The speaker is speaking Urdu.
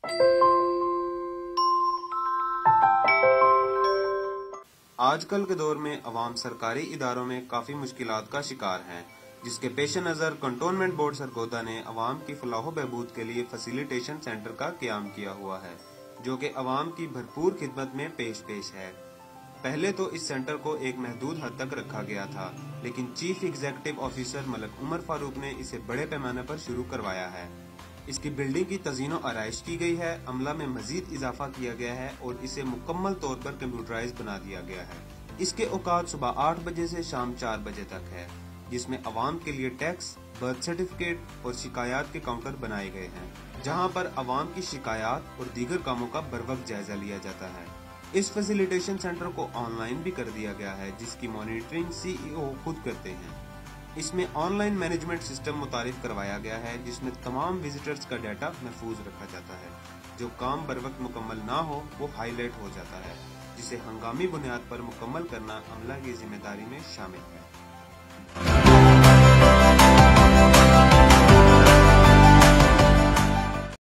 آج کل کے دور میں عوام سرکاری اداروں میں کافی مشکلات کا شکار ہیں، جس کے پیش نظر کنٹونمنٹ بورڈ سرگودا نے عوام کی فلاح و بہبود کے لیے فیسیلیٹیشن سینٹر کا قیام کیا ہوا ہے، جو کہ عوام کی بھرپور خدمت میں پیش ہے۔ پہلے تو اس سینٹر کو ایک محدود حد تک رکھا گیا تھا، لیکن chief executive officer Malik Umar Farooq نے اسے بڑے پیمانے پر شروع کروایا ہے۔ اس کی بلڈنگ کی تزئین و آرائش کی گئی ہے، عملہ میں مزید اضافہ کیا گیا ہے اور اسے مکمل طور پر کمپیوٹرائز بنا دیا گیا ہے۔ اس کے اوقات صبح 8 بجے سے شام 4 بجے تک ہے، جس میں عوام کے لیے ٹیکس، برتھ سرٹیفکیٹ اور شکایات کے کاؤنٹر بنائے گئے ہیں، جہاں پر عوام کی شکایات اور دیگر کاموں کا بروقت جائزہ لیا جاتا ہے۔ اس فیسیلیٹیشن سینٹر کو آن لائن بھی کر دیا گیا ہے، جس کی مانیٹرنگ CEO خود کرتے ہیں۔ اس میں آن لائن مینجمنٹ سسٹم متعارف کروایا گیا ہے، جس میں تمام وزٹرز کا ڈیٹا محفوظ رکھا جاتا ہے۔ جو کام بروقت مکمل نہ ہو وہ ہائی لائٹ ہو جاتا ہے، جسے ہنگامی بنیاد پر مکمل کرنا عملہ کی ذمہ داری میں شامل ہے۔